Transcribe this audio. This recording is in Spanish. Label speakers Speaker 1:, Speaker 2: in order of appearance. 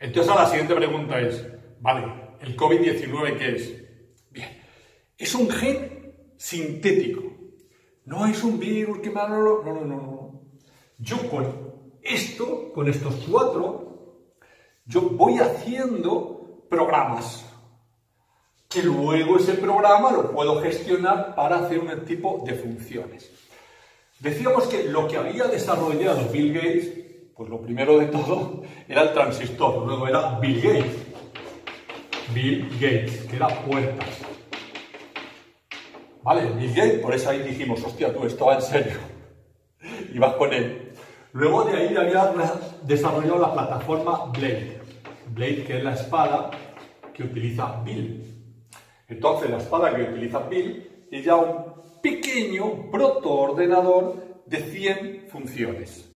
Speaker 1: Entonces ahora la siguiente pregunta es, vale, ¿el COVID-19 qué es? Bien, es un gen sintético. No es un virus que me... No. Yo con estos 4, yo voy haciendo programas. Que luego ese programa lo puedo gestionar para hacer un tipo de funciones. Decíamos que lo que había desarrollado Bill Gates, pues lo primero de todo era el transistor, luego era Bill Gates, que era puertas. Vale, Bill Gates, por eso ahí dijimos, hostia, tú, esto va en serio. Y vas con él. Luego de ahí había desarrollado la plataforma Blade. Blade, que es la espada que utiliza Bill. Entonces, la espada que utiliza Bill es ya un pequeño protoordenador de 100 funciones.